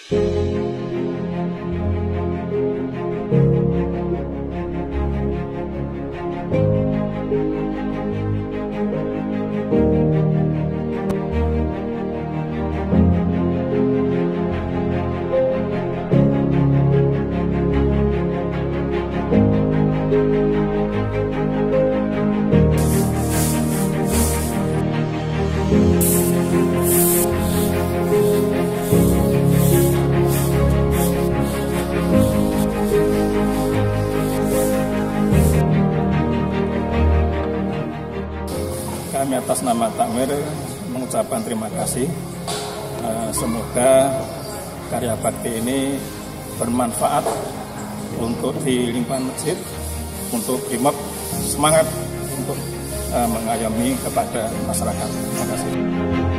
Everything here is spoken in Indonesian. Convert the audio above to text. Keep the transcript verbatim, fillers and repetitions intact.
Kami atas nama Takmir mengucapkan terima kasih. Semoga karya bakti ini bermanfaat untuk di lingkungan masjid, untuk Brimob semangat untuk mengayomi kepada masyarakat. Terima kasih.